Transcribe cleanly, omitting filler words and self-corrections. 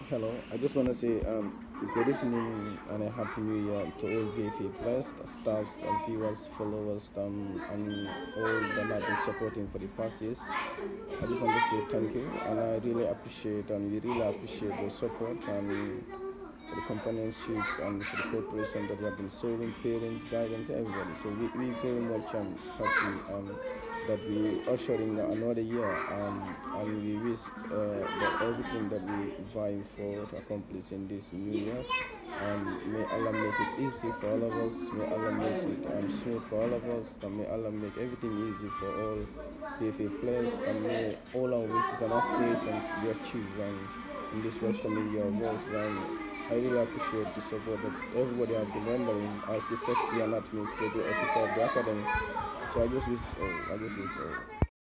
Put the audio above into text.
Hello, I just want to say good evening and a happy new year to all VFA players, staffs, and viewers, followers, and all that have been supporting for the past years. I just want to say thank you, and I really appreciate and we really appreciate your support and for the companionship and for the cooperation that you have been showing, parents, guidance, everybody. So we very much happy that we ushering another year and we wish that everything that we vying for to accomplish in this new year. May Allah make it easy for all of us. May Allah make it smooth for all of us. And may Allah make everything easy for all VFA players. And may all our wishes and aspirations be achieved in this welcoming year of ours. I really appreciate the support that everybody has been rendering as the secretary and administrative officer of the academy. So I just wish all.